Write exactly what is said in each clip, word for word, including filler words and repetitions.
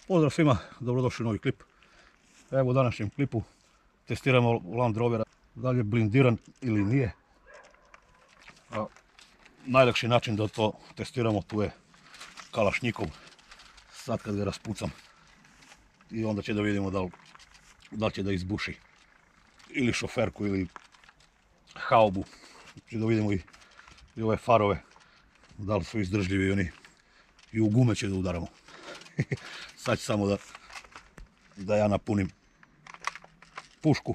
Pozdrav svima, dobrodošli u novi klip. Evo u današnjem klipu testiramo Land Rovera, da li je blindiran ili nije. A, najlakši način da to testiramo tu je kalašnjikov. Sad kad ga raspucam i onda će da vidimo da li, da li će da izbuši ili šoferku ili haubu. Će da vidimo i, i ove farove, da li su izdržljivi i oni i u gume će da udaramo. Sad ću samo da, da ja napunim pušku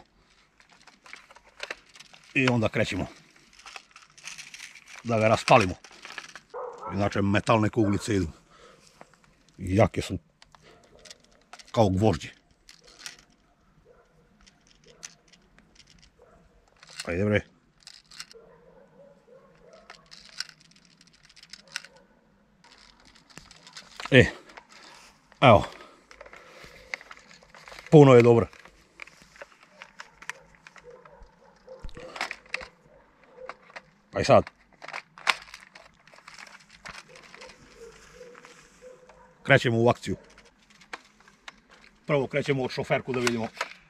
i onda krećemo da ga raspalimo. Inače metalne kuglice idu i jake su kao gvožđe. Ajde bre. E, evo, puno je dobro. Pa i sad, krećemo u akciju. Prvo krećemo od šoferku da vidimo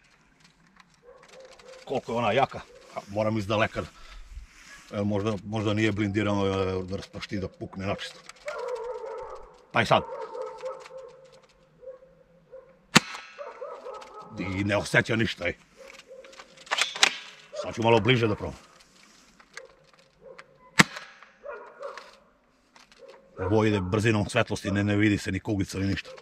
koliko je ona jaka. Moram iz daleka, možda, možda nije blindirano da raspašti da pukne načisto. Pa i sad. I ne osjeća ništa. Ej. Sad ću malo bliže da probam. Ovo ide brzinom svetlosti, ne, ne vidi se ni kuglica ni ništa.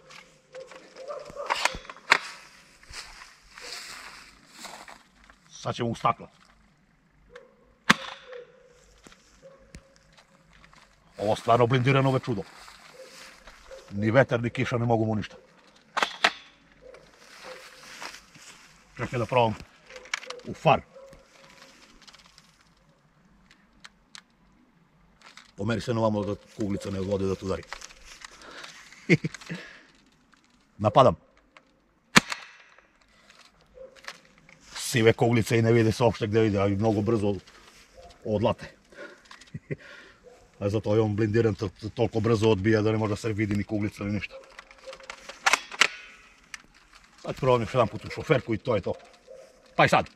Sad ćemo u staklo. Ovo stvarno blindirano ove čudo. Ni vetar, ni kiša ne mogu mu ništa. Čekaj da probam u far. Pomeri se na vamo da kuglica ne odvode da tu udari. Napadam. Sive kuglice i ne vide se uopšte gdje ide, ali mnogo brzo odlate. A zato je on blindiran, toliko brzo odbija da ne može da se vidi ni kuglica ni ništa. Sad probam još jedan put u šoferku i to je to. Pa i sad.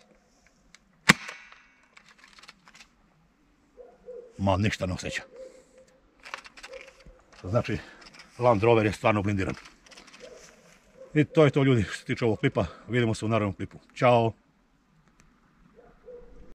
Ma ništa ne osjeća. Znači, Land Rover je stvarno blindiran. I to je to ljudi što se tiče ovog klipa. Vidimo se u narednom klipu. Ćao!